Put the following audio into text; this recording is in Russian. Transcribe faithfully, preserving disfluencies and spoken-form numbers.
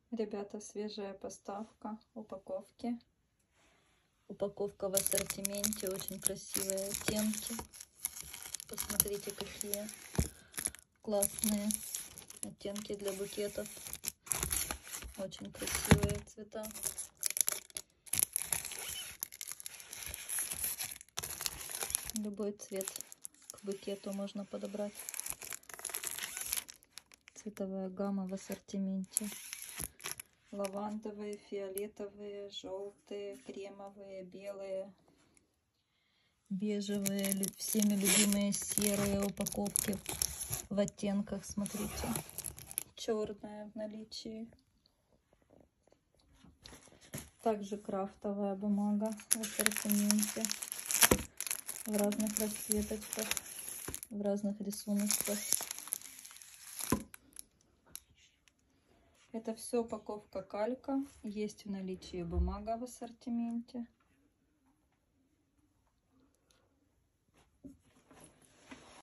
Ребята, свежая поставка упаковки. Упаковка в ассортименте, очень красивые оттенки. Посмотрите, какие классные оттенки для букетов. Очень красивые цвета. Любой цвет к букету можно подобрать. Цветовая гамма в ассортименте. Лавандовые, фиолетовые, желтые, кремовые, белые, бежевые, всеми любимые серые упаковки в оттенках. Смотрите, черная в наличии. Также крафтовая бумага в ассортименте в разных расцветочках, в разных рисунках. Это все упаковка калька. Есть в наличии бумага в ассортименте.